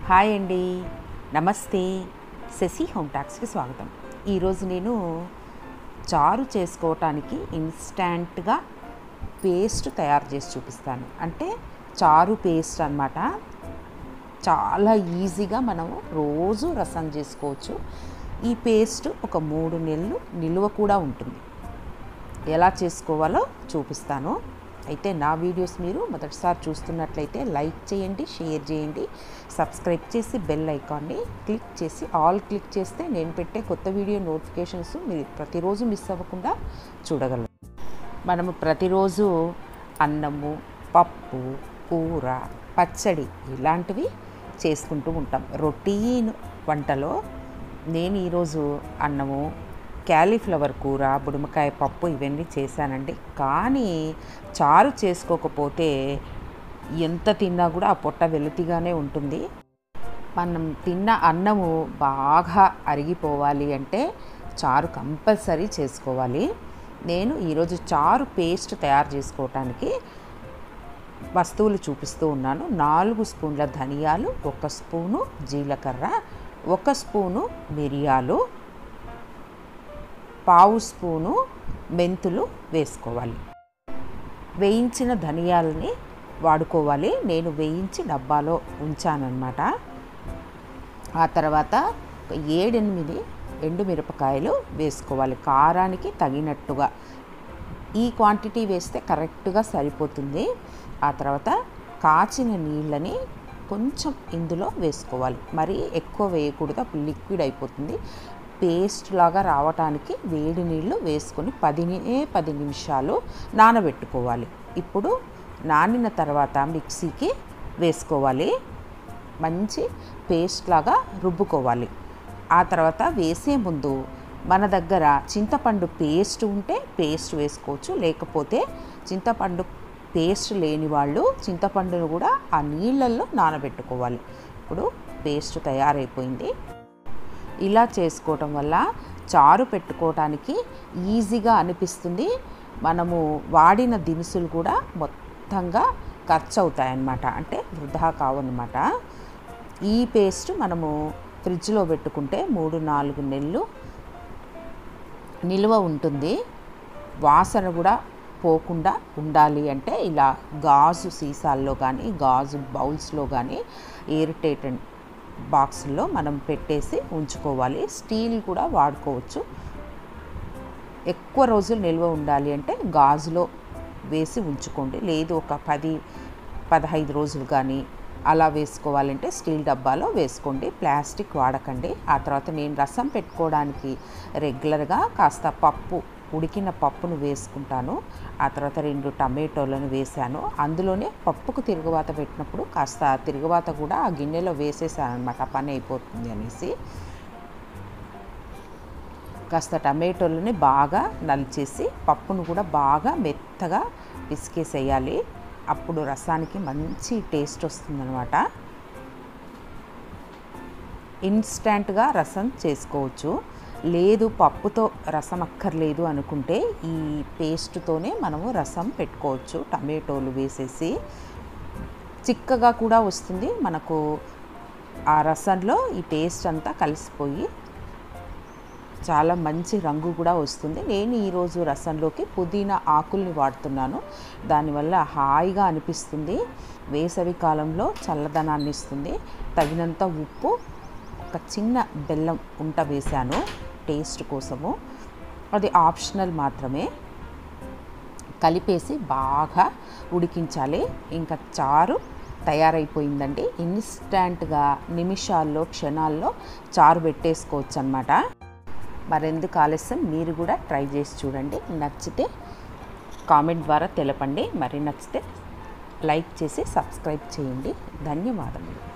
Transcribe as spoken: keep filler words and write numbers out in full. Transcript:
Hi అండి, నమస్తే. Shashi home టాక్స్కి స్వాగతం. ఈరోజు నేను చారు చేసుకోవటానికి ఇన్స్టంట్గా పేస్ట్ తయారు చేసి చూపిస్తాను. అంటే చారు పేస్ట్ అన్నమాట. చాలా ఈజీగా మనము రోజు రసం చేసుకోవచ్చు. ఈ పేస్ట్ ఒక మూడు నెలలు నిల్వ కూడా ఉంటుంది. ఎలా చేసుకోవాలో చూపిస్తాను. అయితే నా వీడియోస్ మీరు మొదటిసారి చూస్తున్నట్లయితే లైక్ చేయండి, షేర్ చేయండి, సబ్స్క్రైబ్ చేసి బెల్ ఐకాన్ని క్లిక్ చేసి ఆల్ క్లిక్ చేస్తే నేను పెట్టే కొత్త వీడియో నోటిఫికేషన్స్ మీరు ప్రతిరోజు మిస్ అవ్వకుండా చూడగలరు. మనము ప్రతిరోజు అన్నము, పప్పు, కూర, పచ్చడి ఇలాంటివి చేసుకుంటూ ఉంటాం. రొటీన్ వంటలో నేను ఈరోజు అన్నము, క్యాలీఫ్లవర్ కూర, బుడమకాయ పప్పు ఇవన్నీ చేశానండి. కానీ చారు చేసుకోకపోతే ఎంత తిన్నా కూడా ఆ పొట్ట వెలితిగానే ఉంటుంది. మనం తిన్న అన్నము బాగా అరిగిపోవాలి అంటే చారు కంపల్సరీ చేసుకోవాలి. నేను ఈరోజు చారు పేస్ట్ తయారు చేసుకోవటానికి వస్తువులు చూపిస్తూ ఉన్నాను. నాలుగు స్పూన్ల ధనియాలు, ఒక స్పూను జీలకర్ర, ఒక స్పూను మిరియాలు, పావు స్పూను మెంతులు వేసుకోవాలి. వేయించిన ధనియాలని వాడుకోవాలి. నేను వేయించి డబ్బాలో ఉంచానన్నమాట. ఆ తర్వాత ఏడెనిమిది ఎండుమిరపకాయలు వేసుకోవాలి, కారానికి తగినట్టుగా. ఈ క్వాంటిటీ వేస్తే కరెక్ట్గా సరిపోతుంది. ఆ తర్వాత కాచిన నీళ్ళని కొంచెం ఇందులో వేసుకోవాలి. మరీ ఎక్కువ వేయకూడదు, అప్పుడు లిక్విడ్ అయిపోతుంది. పేస్ట్ లాగా రావటానికి వేడి నీళ్ళు వేసుకొని పదినే పది నిమిషాలు నానబెట్టుకోవాలి. ఇప్పుడు నానిన తర్వాత మిక్సీకి వేసుకోవాలి. మంచి పేస్ట్ లాగా రుబ్బుకోవాలి. ఆ తర్వాత వేసే ముందు మన దగ్గర చింతపండు పేస్ట్ ఉంటే పేస్ట్ వేసుకోవచ్చు, లేకపోతే చింతపండు పేస్ట్ లేని వాళ్ళు చింతపండును కూడా ఆ నీళ్ళల్లో నానబెట్టుకోవాలి. ఇప్పుడు పేస్ట్ తయారైపోయింది. ఇలా చేసుకోవటం వల్ల చారు పెట్టుకోవటానికి ఈజీగా అనిపిస్తుంది. మనము వాడిన దినుసులు కూడా మొత్తంగా ఖర్చు అవుతాయన్నమాట, అంటే వృధా కావన్నమాట. ఈ పేస్ట్ మనము ఫ్రిడ్జ్లో పెట్టుకుంటే మూడు నాలుగు నెలలు నిల్వ ఉంటుంది. వాసన కూడా పోకుండా ఉండాలి అంటే ఇలా గాజు సీసాల్లో కానీ గాజు బౌల్స్లో కానీ ఎయిర్టైట్ బాక్సుల్లో మనం పెట్టేసి ఉంచుకోవాలి. స్టీల్ కూడా వాడుకోవచ్చు. ఎక్కువ రోజులు నిల్వ ఉండాలి అంటే గాజులో వేసి ఉంచుకోండి. లేదు ఒక పది పదహైదు రోజులు కానీ అలా వేసుకోవాలంటే స్టీల్ డబ్బాలో వేసుకోండి, ప్లాస్టిక్ వాడకండి. ఆ తర్వాత నేను రసం పెట్టుకోవడానికి రెగ్యులర్గా కాస్త పప్పు, ఉడికిన పప్పును వేసుకుంటాను. ఆ తర్వాత రెండు టమాటోలను వేసాను. అందులోనే పప్పుకు తిరుగువాత పెట్టినప్పుడు కాస్త తిరుగువాత కూడా ఆ గిన్నెలో వేసేసాను అనమాట, పని అయిపోతుంది అనేసి. కాస్త టమాటోలని బాగా నలిచేసి పప్పును కూడా బాగా మెత్తగా పిసికేసేయాలి. అప్పుడు రసానికి మంచి టేస్ట్ వస్తుందన్నమాట. ఇన్స్టంట్గా రసం చేసుకోవచ్చు. లేదు పప్పుతో రసం అక్కర్లేదు అనుకుంటే ఈ పేస్ట్తోనే మనము రసం పెట్టుకోవచ్చు. టమాటోలు వేసేసి చిక్కగా కూడా వస్తుంది మనకు. ఆ రసంలో ఈ పేస్ట్ అంతా కలిసిపోయి చాలా మంచి రంగు కూడా వస్తుంది. నేను ఈరోజు రసంలోకి పుదీనా ఆకుల్ని వాడుతున్నాను. దానివల్ల హాయిగా అనిపిస్తుంది. వేసవి కాలంలో చల్లదనాన్ని ఇస్తుంది. తగినంత ఉప్పు, ఒక చిన్న బెల్లం ఉంట వేశాను టేస్ట్ కోసము. అది ఆప్షనల్ మాత్రమే. కలిపేసి బాగా ఉడికించాలి. ఇంకా చారు తయారైపోయిందండి. ఇన్స్టంట్గా నిమిషాల్లో క్షణాల్లో చారు పెట్టేసుకోవచ్చు అన్నమాట. మరెందుకు ఆలస్యం, మీరు కూడా ట్రై చేసి చూడండి. నచ్చితే కామెంట్ ద్వారా తెలపండి. మరి నచ్చితే లైక్ చేసి సబ్స్క్రైబ్ చేయండి. ధన్యవాదములు.